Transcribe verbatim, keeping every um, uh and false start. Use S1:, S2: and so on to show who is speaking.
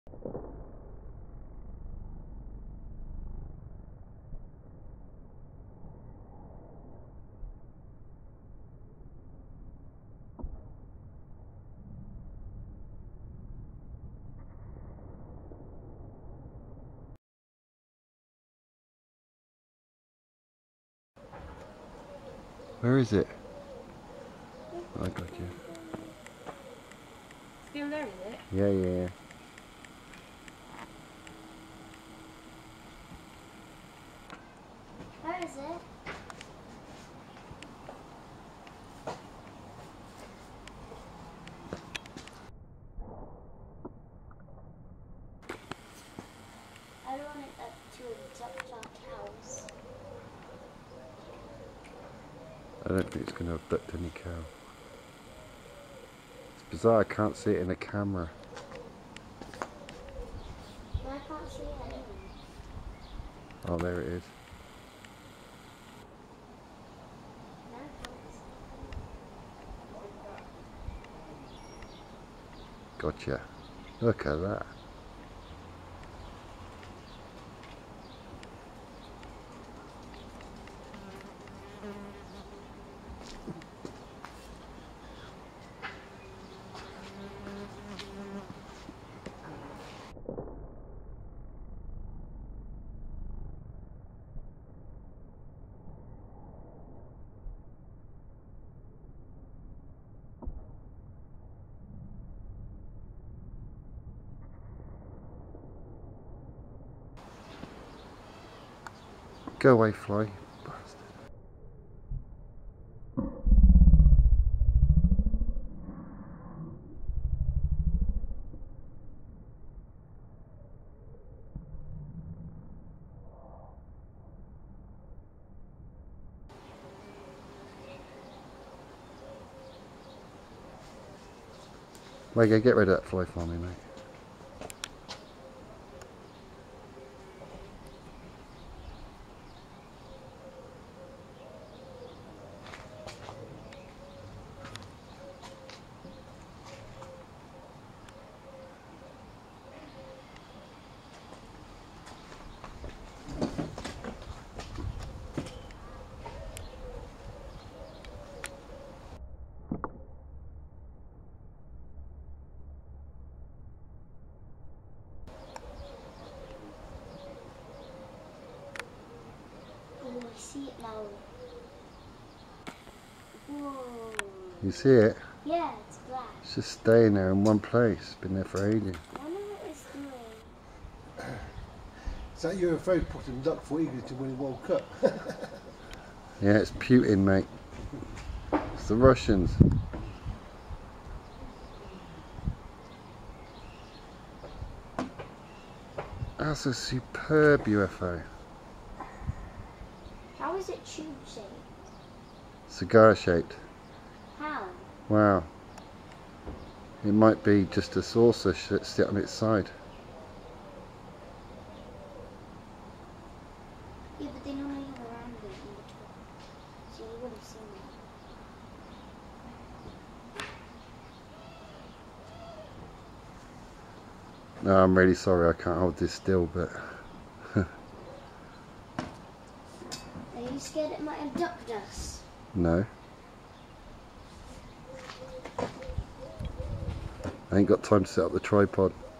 S1: Where is it? I got you.
S2: Still there, is it?
S1: Yeah, yeah.
S3: Where is it? I don't want it up to abduct our cows.
S1: I don't think it's going to abduct any cow. It's bizarre, I can't see it in the camera.
S3: I can't see it anyway.
S1: Oh, there it is.
S3: No, I can't see
S1: Gotcha. Look at that. Go away, fly. Bastard. Lego, get rid of that fly for me, mate.
S3: Oh, I see it now. Whoa.
S1: You see it?
S3: Yeah, it's black.
S1: It's just staying there in one place. It's been there for ages.
S3: I wonder what it's doing.
S4: Is that U F O potting duck for Eagleton when he woke up?
S1: Yeah, it's Putin, mate. It's the Russians. That's a superb U F O.
S3: How is it tube shaped?
S1: Cigar shaped.
S3: How?
S1: Wow. It might be just a saucer that sit on its side.
S3: Yeah, but they normally have a round bit on the top. So you would have seen that.
S1: No, I'm really sorry I can't hold this still, but...
S3: Are you scared it might abduct us?
S1: No. I ain't got time to set up the tripod.